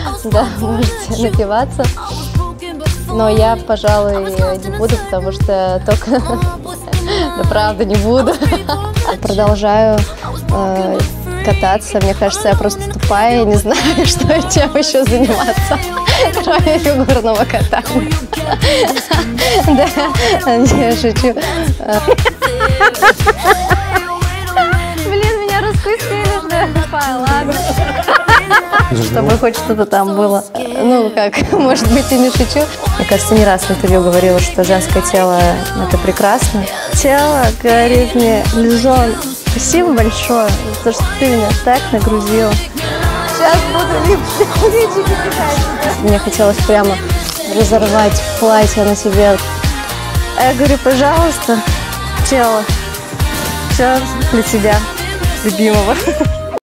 Да, можете напиваться. Но я, пожалуй, не буду, потому что только... Да правда, не буду. Продолжаю кататься. Мне кажется, я просто тупая, я не знаю, чем еще заниматься, кроме фигурного катания. Да, я шучу. Блин, меня раскусили, что я тупая, ладно. Чтобы хоть что-то там было. Ну, как, может быть, и не шучу. Мне кажется, не раз в интервью говорила, что женское тело – это прекрасно. Тело говорит мне: Лизон, спасибо большое за то, что ты меня так нагрузила. Сейчас буду липчики писать. Мне хотелось прямо разорвать платье на себе. А я говорю: пожалуйста, тело, все для тебя, любимого.